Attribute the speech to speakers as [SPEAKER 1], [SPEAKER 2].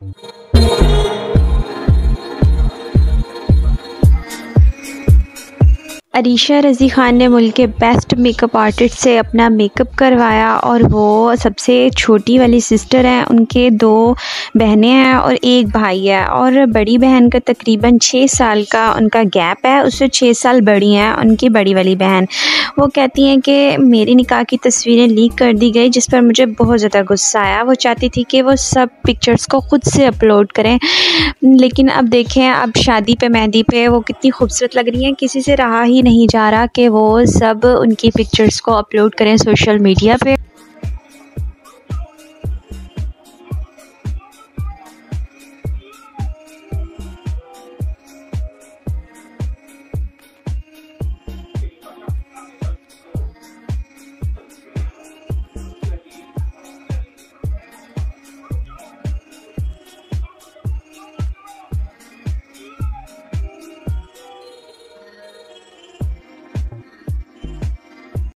[SPEAKER 1] अरीशा रज़ी ख़ान ने मुल्क के बेस्ट मेकअप आर्टिस्ट से अपना मेकअप करवाया और वो सबसे छोटी वाली सिस्टर हैं। उनके 2 बहनें हैं और 1 भाई है और बड़ी बहन का तकरीबन 6 साल का उनका गैप है, उससे 6 साल बड़ी हैं उनकी बड़ी वाली बहन। वो कहती हैं कि मेरी निकाह की तस्वीरें लीक कर दी गई, जिस पर मुझे बहुत ज़्यादा गुस्सा आया। वो चाहती थी कि वो सब पिक्चर्स को ख़ुद से अपलोड करें, लेकिन अब देखें अब शादी पे मेहंदी पे वो कितनी खूबसूरत लग रही हैं, किसी से रहा ही नहीं जा रहा कि वो सब उनकी पिक्चर्स को अपलोड करें सोशल मीडिया पे।